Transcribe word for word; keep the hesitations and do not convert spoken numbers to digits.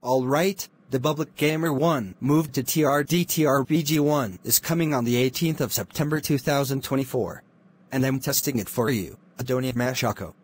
Alright, the Bublic Gamer one moved to T R D T R B G one is coming on the eighteenth of September two thousand twenty-four. And I'm testing it for you, Adonia Mashako.